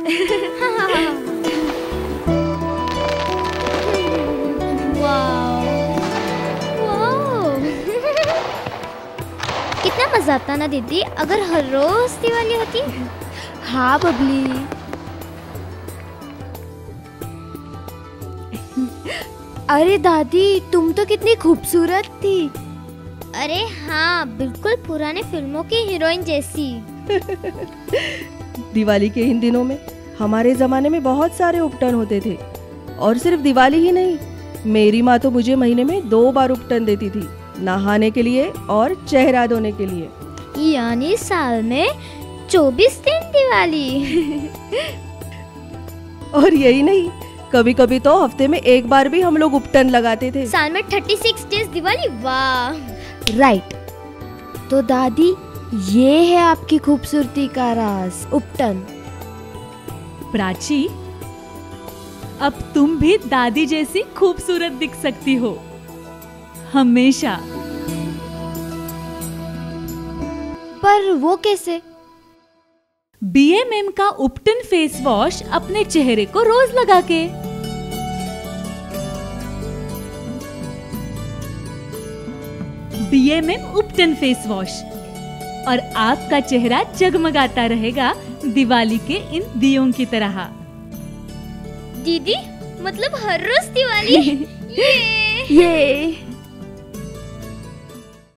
कितना मजा आता ना दीदी अगर हर रोज दिवाली होती। हाँ बबली। अरे दादी तुम तो कितनी खूबसूरत थी। अरे हाँ बिल्कुल पुराने फिल्मों की हीरोइन जैसी। दिवाली के इन दिनों में हमारे जमाने में बहुत सारे उपटन होते थे, और सिर्फ दिवाली ही नहीं, मेरी माँ तो मुझे महीने में 2 बार उपटन देती थी, नहाने के लिए और चेहरा धोने के लिए। यानी साल में 24 दिन दिवाली। और यही नहीं, कभी कभी तो हफ्ते में 1 बार भी हम लोग उपटन लगाते थे। साल में 36 डेज दिवाली। वाह। राइट। तो दादी ये है आपकी खूबसूरती का राज, उपटन। प्राची, अब तुम भी दादी जैसी खूबसूरत दिख सकती हो, हमेशा। पर वो कैसे? BMM का उपटन फेस वॉश अपने चेहरे को रोज लगा के। BMM उपटन फेस वॉश, और आपका चेहरा जगमगाता रहेगा दिवाली के इन दियों की तरह। दीदी मतलब हर रोज दिवाली। ये